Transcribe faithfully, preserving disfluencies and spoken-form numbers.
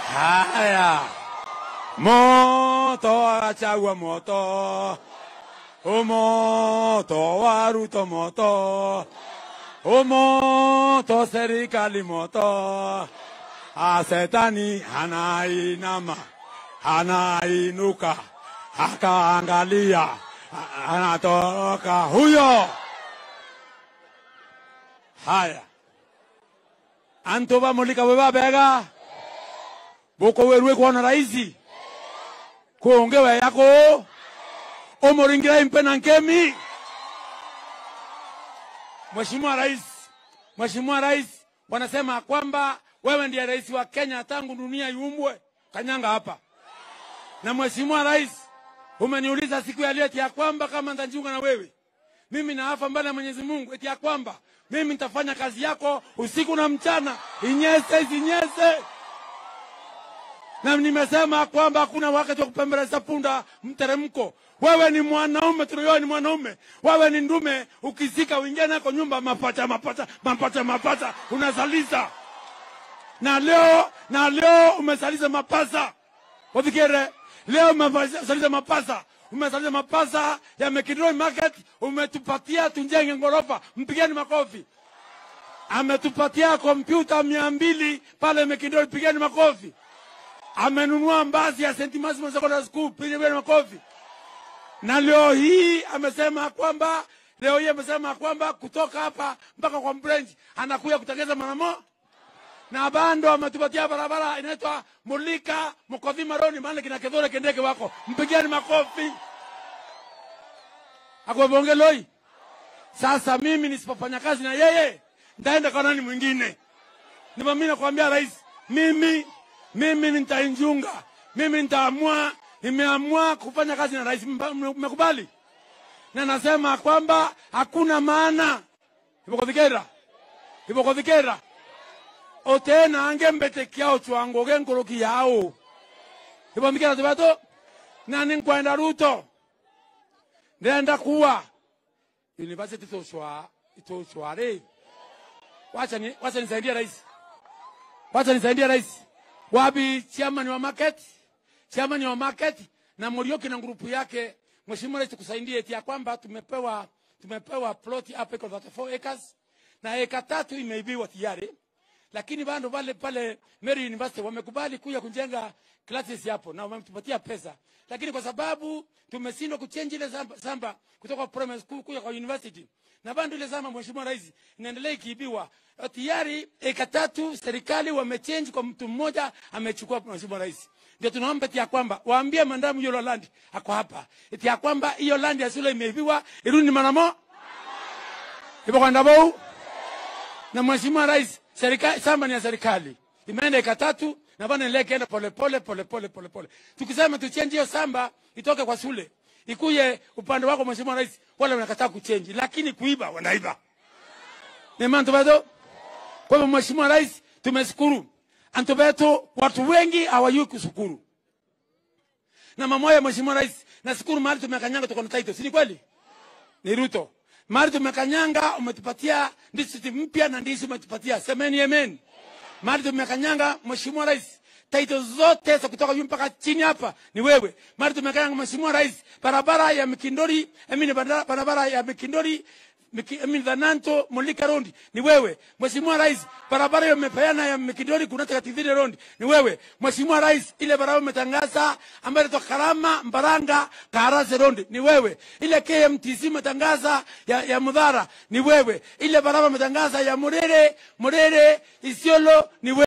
Haya. Moto achagua moto. O moto waruto moto. O moto serikali moto. Asetani anainama. Anainuka. Akaangalia. Anatoka huyo. Haya. Antoba mulika wewa bega. Boko weruwe kuona raisi. Kuongewe yako. Omoringira impena nkemi. Mheshimiwa Rais. Mheshimiwa Rais. Wanasema kwamba wewe ndiye rais wa Kenya tangu dunia iumbwe. Kanyanga hapa. Na Mheshimiwa Rais. Umeniuliza siku ya leo eti ya kwamba kama nitajiunga na wewe. Mimi naafa mbele ya Mwenyezi Mungu eti ya kwamba mimi nitafanya kazi yako usiku na mchana. Inyese inyese. Na nimesema kwamba hakuna wakati wa kupembeleza punda mteremko. Wewe ni mwanaume, tunayo ni mwanaume. Wewe ni ndume, ukizika uingie nako nyumba mapacha mapacha mapacha mapacha unazaliza. Na leo na leo umezaliza mapasa. Wafikire leo umezaliza mapasa. Umezaliza mapasa ya Mekindori Market, umetupatia tunjenge ngorofa. Mpigeni makofi. Ametupatia kompyuta mia mbili pale Mekindori, pigeni makofi. Amenunua mbasi ya Saint Maximus Secondary School, pigeni makofi. Na leo hii amesema kwamba leo hii amesema kwamba kutoka hapa mpaka kwa branch anakuja kutengeza manamo. Na bando ametupatia barabara inaitwa Mulika Mkothi Maroni, maana kina Kedhore Kendeke wako. Mpigieni makofi. Akwabonge loi. Sasa mimi nisipofanya kazi na yeye, nitaenda kwa nani mwingine? Nipo mimi nakwambia rais, mimi mimi nitainjunga. Mimi nitaamua, nimeamua kufanya kazi na rais. Mmekubali? Na nasema kwamba hakuna maana. Ipo kufikira. Ipo kufikira. Otena angembete kiao chwango genkoroki yao. Ipo mikira tubato. Na ninkwenda Ruto. Nenda kuwa University toshwa itoshware. Wacha ni wacha nisaidie rais. Wacha nisaidie rais. Wabi chairman wa market, chairman wa market na Murioki na grupu yake. Mheshimiwa Rais tukusaidie eti ya kwamba tumepewa tumepewa plot hapa iko thirty-four acres na eka tatu imeibiwa tayari. Lakini bado wale pale Mary University wamekubali kuja kujenga classes hapo na wametupatia pesa. Lakini kwa sababu tumeshindwa kuchange ile samba kutoka primary school kuja kwa university. Na bado ile samba Mheshimiwa Rais inaendelea ikiibiwa. Tayari eka tatu serikali wamechange kwa mtu mmoja amechukua Mheshimiwa Rais. Ndio tunaomba eti ya kwamba waambie mandamu yolo land ako hapa. Eti ya kwamba hiyo land ya shule imeibiwa irudi manamo. Ipo kwa ndabou. Na Mheshimiwa Rais serikali samba ni ya serikali. Imeenda eka tatu na bana ile kaenda pole pole pole pole pole pole. Tukisema tuchange hiyo samba itoke kwa shule. Ikuye upande wako Mheshimiwa Rais wala wanakataa kuchange lakini kuiba wanaiba. Ni manto bado. Kwa hivyo Mheshimiwa Rais tumeshukuru. Antobeto watu wengi hawajui kushukuru. Na mamoya Mheshimiwa Rais nashukuru mahali tumekanyanga tuko na title. Si kweli? Ni Ruto. Mahali tumekanyanga umetupatia district mpya na ndizo umetupatia. Semeni amen. Mahali tumekanyanga Mheshimiwa Rais title zote za kutoka juu mpaka chini hapa ni wewe. Mahali tumekanyanga Mheshimiwa Rais barabara ya Mekindori, amini barabara ya Mekindori Mimi Dhananto Mulika Rondi ni wewe. Mheshimiwa Rais barabara hiyo umepeana ya Mekindori kunataka T V Rondi ni wewe. Mheshimiwa Rais ile barabara umetangaza ambayo inatoka Karama Mbaranga Karase Rondi ni wewe. Ile K M T C umetangaza ya, ya Mudhara ni wewe. Ile barabara umetangaza ya Murere Murere Isiolo ni wewe.